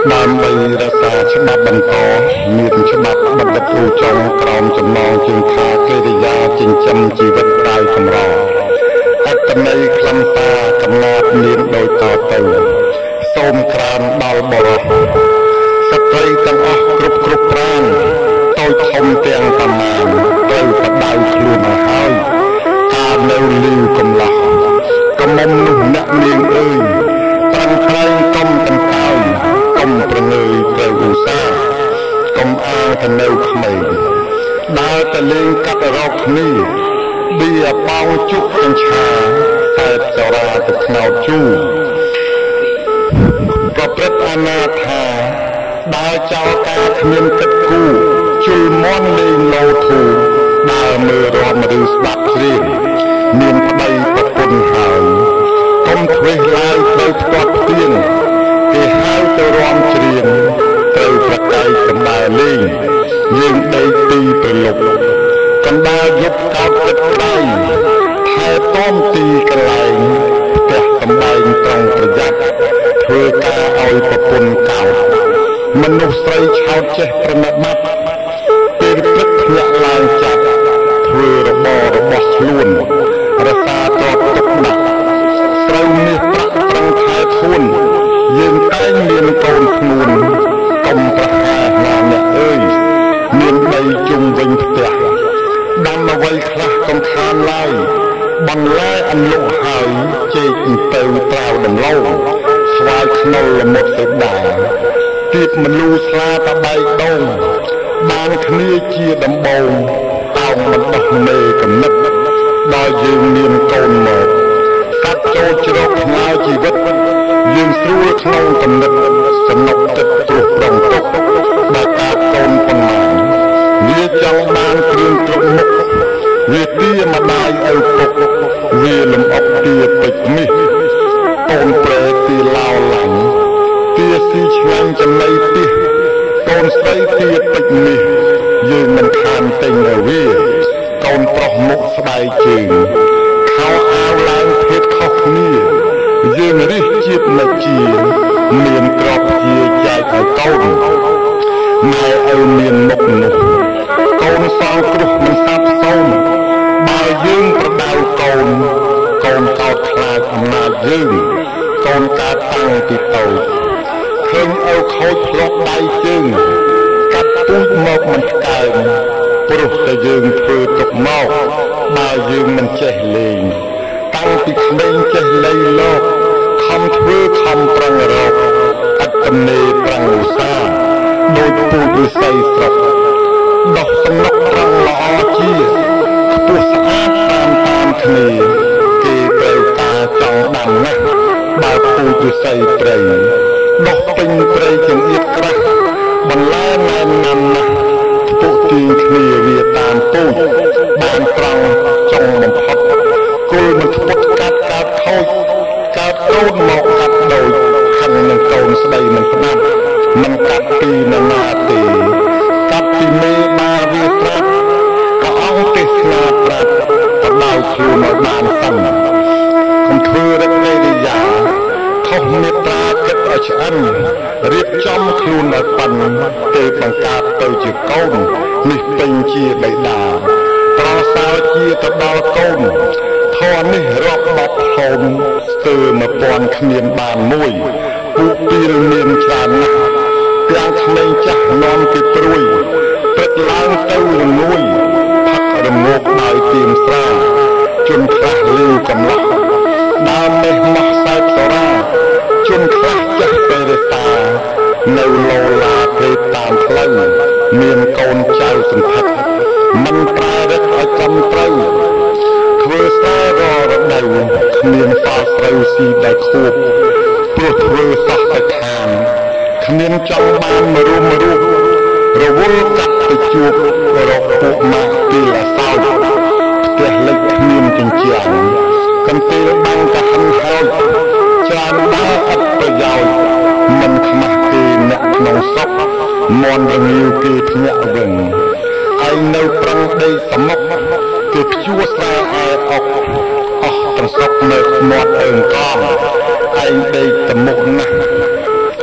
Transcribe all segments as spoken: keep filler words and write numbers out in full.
ដើម្បីរក្សាច្បាប់បន្តមានច្បាប់បណ្ឌិតគ្រូចុងក្រោមចំណងជើងថាកិរិយាចិញ្ចឹមជីវិតដើរកម្រអត្តន័យខ្លឹមសារកំណាព្យមានដូចតទៅសូមក្រើនដល់បរិសុទ្ធស្ត្រីទាំងអស់គ្រប់គ្រប់ប្រានតូចធំទាំងប្រមាណត្រូវបដៅខ្លួនឲ្យហើយការនៅលីវកំឡោះកំមុំនោះអ្នកនាងអើយប្រឹងប្រែងកុំតង្កើយកុំប្រងើយត្រូវឧស្សាហ៍កុំអាងទៅនៅក្មេងដើរទៅលេងកាត់រកគ្នាបៀបោងជុកកញ្ឆាសែបចរាទៅខ្នោតជូរប្រព្រឹត្តអនាថាដើរចោលការគ្មានគិតគូរជុលមន់លេងលោធូដើរមើលរំឬស្ដាប់ជ្រៀងមានប្តីប្រពន្ធហើយកុំធ្វេសឡើយត្រូវផ្ទាត់ផ្ទៀងគេហៅទៅរំជ្រៀងត្រូវប្រកែកកំដៅលេងយើងដេកទីប្រលប់កំដៅយប់កោតទឹកដៃថែទាំទីកន្លែងផ្ទះសំបែងត្រង់ប្រយ័ត្នធ្វើការឲ្យប្រពន្ធកោតមនុស្សស្រីឆោតចេះប្រណិប័តពេលព្រឹកភ្ញាក់ឡើងចាប់ធ្វើរបររបស់ខ្លួនរសាទ្រព្យទុកដាក់ស្រូវនេះប្រាក់ត្រង់ខែធួនយើងតែងមានកូនធ្ងួនកុំប្រហារណាអ្នកអើយមានដីជុំវិញផ្ទះដាំអ្វីខ្លះកុំខានឡើយបន្លែអន្លក់ហើយចេកទៅត្រាវដំឡូងស្វាយខ្នុរល្មុតសេដាទៀតមលូស្លាតបែកដូងបានគ្នាជាដំបងតោងមិនដោះមេកំណត់ដល់យើងមានកូនមកកាត់ចូលជ្រកផ្ញើជីវិតយើងស្រួលក្នុងកំណត់សំណុកចិត្តព្រោះប្រងទុកបើកាប់កូនប៉ុន្មានវាចង់បានគ្រឿងគ្រប់មុខវាទាម្ដាយឪពុកវាលំអុកទាពេជ្រនេះកូនប្រែទាឡោឡាញ់ទាស៊ីឆ្ងាញ់ចំណៃទាកូនស្រីទាពេជ្រនេះយើងមិនខានទិញឲ្យវាកូនប្រុសមុខស្បែកជើងខោអាវឡើងភេទខុសគ្នាយើងរិះជាតិនិច្ចជាមានក្របជាចែកឲ្យកូនម៉ែឪមានមុខនោះកូនសងគ្រោះមិនសាប់សូន្យបើយើងប្រដៅកូនកូនកោតខ្លាចអំណាចយើងកូនកើតតាំងពីតូចឃើញឪខូចផ្លោះដៃជើងកាត់ពូជមកមិនផ្កើមព្រោះតែយើងធ្វើទុកមកបើយើងមិនចេះលេងតាំងពីក្មេងចេះលៃលោកខំធ្វើខំប្រឹងរកអត្តនេប្រឹងឧស្សាហ៍ដូចពូជឫស្សីស្រុកដោះសំណុកត្រង់ល្អជាខ្ពស់ស្អាតតាមតាមគ្នាគេត្រូវការចង់ដាំណាស់បើពូជឫស្សីព្រៃដោះពេញព្រៃចង្អៀតក្រាស់បន្លែណែនណាំណាស់ពួកទីគ្នាវាតាមពូជបានត្រង់ចង់បំផុតគល់មិនផ្ពុតកាត់កើតខូចកើតកូនមកកាត់ដូចខឹងនឹងកូនស្ដីមិនស្ដាប់មិនកាត់ពីនរណាទេកាត់ពីមេបាវាត្រាប់ក៏អង្គទេសនាប្រាប់ទៅដល់ខ្លួនឲ្យបានសិនកុំធ្វើរកកិរិយាខុសមេត្តាគិតឲ្យឆ្អិនរៀបចំខ្លួនឲ្យប៉ិនទេបង្កើតទៅជាកូននេះពេញជាបិតាប្រសើរជាទៅដល់កូនធម៌នេះរាប់បាត់ហូមស្ទើរមួយពាន់គ្មានបានមួយពួកពីលមានច្រើនណាស់ទាំងក្មេងចាស់នាំគេព្រួយព្រឹកឡើងទៅរងួយផឹករងោកដោយទៀមស្រាជនខ្លះលីវកំឡោះដើមមេះម៉ោះសែបសរាជនខ្លះចាស់ពេលរសានៅលោឡាព្រេតតាមផ្លូវមានកូនចៅសន្ធិដ្ឋមិនប្រើរឹកឲ្យចំត្រូវធ្វើស្រែររដូវគ្មានសល់ស្រូវស៊ីដែលខួបព្រោះធ្វើសោះទៅខានគ្មានចង់បានមរុំមរុះរវល់កាត់ទៅជួបរកពួកម៉ាក់ពីអាសោចផ្ទះលិចគ្មានចិញ្ចាំងកន្ទេលបាំងក៏ហិនហោចច្រើនដើរឥតប្រយោជន៍មិនខ្មាស់គេអ្នកក្នុងស្រុកមន់រងាវគេភ្ញាក់វិញឯងនៅប្រឹងដីសមុទ្រគេព្យួរស្រែអែអុកអស់ទាំងស្រុកនៅមាត់អើងកងឯងដេកតមុខណាស់ប្រព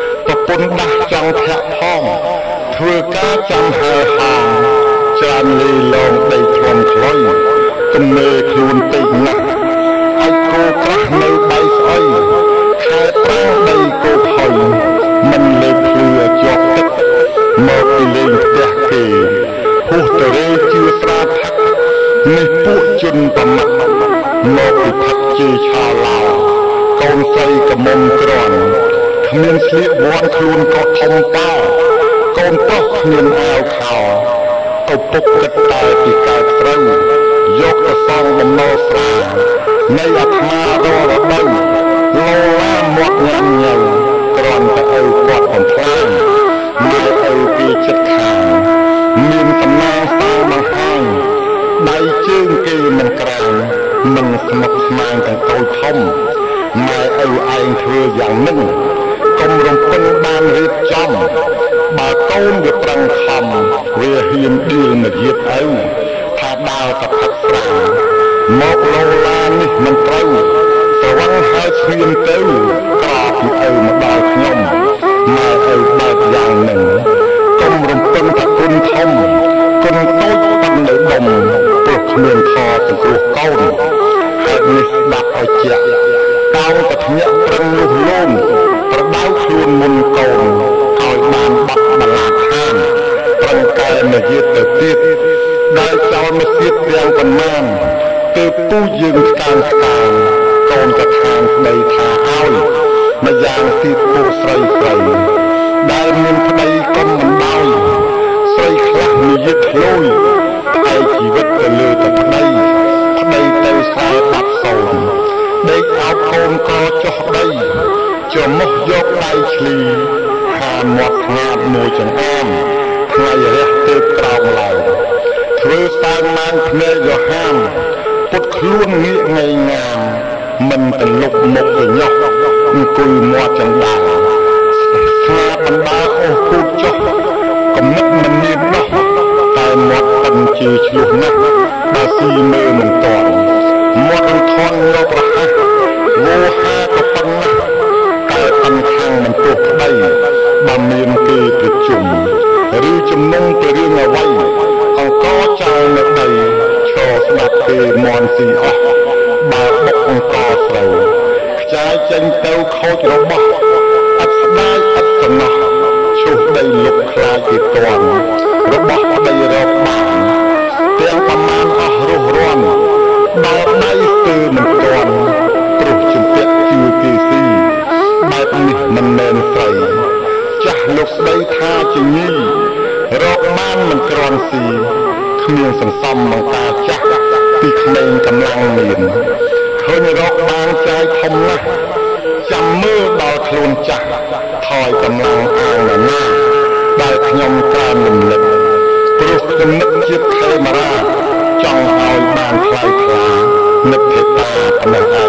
ពុនដាស់ចង់ធាក់ផងធ្វើការចាំហើហងចានលីឡងដីធ្លំខ្លុយគំនេខ្លួនតិចណាស់ឲ្យគោក្រាស់នៅបៃស្អុយខែប្រាំងដីគោខុយមិនលើកភ្លឺជាប់ទឹកមកពីលេងផ្ទះគេហួសទៅរេជឿស្រាផឹកនេះពួកជនប្រមាត់មកពីផឹកជេរឆោឡោកូនស្រីកមុំក្រាន់គ្មានស្លៀកវ័នខ្លួនក៏ធំតោកូនប្រុសគ្មានអាវខោឪពុកគិតតែពីកើតស្រូវយកទៅសងបំណុលស្រានៃអាត្មាររដូវលោឡាមាត់ញ៉ាំញ៉ៅគ្រាន់តែឪគាត់បំផ្លាញម៉ែឪពីចិត្តខាងមានសំណាងសាបង្ហាញដៃជើងគេមិនក្រាញមិនស្មុគស្មាញទាំងតូចធំម៉ែឪឯងធ្វើយ៉ាងនឹងកុំរំពឹងបានរៀបចំបើកូនវាប្រឹងខំវាហ៊ានឌីលមកយាបឪថាដើរទៅផឹកស្រាមកលោឡានេះមិនត្រូវស្រវឹងហើយស្ងៀមទៅក្រពីឪមកដល់ខ្ញុំម៉ែឪបើកយ៉ាងនឹងកុំរំពឹងថាគុណធំគុណតូចប៉ុន្តែដុំព្រោះគ្មានខសង្គ្រោះកូនហើយនេះស្ដាប់ឲ្យជាក់កោងតែភ្ញាក់ប្រឹងលុះលំប្រដៅខ្លួនមុនកូនឲ្យបានបាត់បលាឋានប្រឹងកែមកយាទៅទៀតដែលចោលមកទៀតទាំងប៉ុន្មានទើបពូយើងស្កើងស្កើងកូនក៏ខាងស្ដីថាឲ្យម្យ៉ាងទៀតពួកស្រីស្រីដែលមានប្តីកុំមិនដោយស្រីខ្លះនិយាយធ្លុយតែជីវិតទៅលើតែប្តីប្តីទៅខ្សែបាត់សូនដេកអោបកូនកចុះដីចមុះយកដៃឆ្លីហាមាត់ស្ងាត់មួយចង្អាមថ្ងៃរះទើបក្រោមឡើងធ្វើសើម៉ានភ្នែករហាមពុតខ្លួនងាកងាយងាមមិនទៅលុបមុខទៅញោះអង្គុយមាត់ចង្ដាស្ងាបណ្ដាអូសគូតចុះកំណត់មិនមានដោះតែមាត់ប៉ិនជាឆ្លោះណាស់បើស៊ីមើលមិនតាន់មាត់មិនធន់នៅប្រហែសវោហាក៏ប៉ុណ្ណាតែអន់ខាងមិនពុះប្តីបើមានគេប្រជុំឬជំនុំទៅរឿងអ្វីអង្គចៅនៅដីឈរស្ដាប់គេមន់ស៊ីអស់បើបុកអង្គស្រូវខ្ចាយចេញទៅខូចរបស់អត់ស្ដាយអត់សំណោះឈុះដីលុបខ្លាចគេតន់របស់ប្តីរកបានទាំងប្រមាណអស់រស់រាន់ដល់ដៃស្ទើរមិនទាន់ព្រោះជំពាក់ជឿគេស៊ីបែបនេះមិនមែនស្រីចាស់លោកស្ដីថាជាញីរកបានមិនក្រាន់ស៊ីគ្មានសន្សំមកតាចាស់ពីក្មេងកម្លាំងមានឃើញរកបានចាយធំណាស់ចាំមើលដល់ខ្លួនចាស់ថយកម្លាំងអាងណាដែលខ្ញុំក្រើនលំលឹកព្រោះខ្ញុំនឹកជាតិខេមរាចង់ឲ្យបានថ្លៃថ្លានឹកទេតាប៉ុណ្ណឹង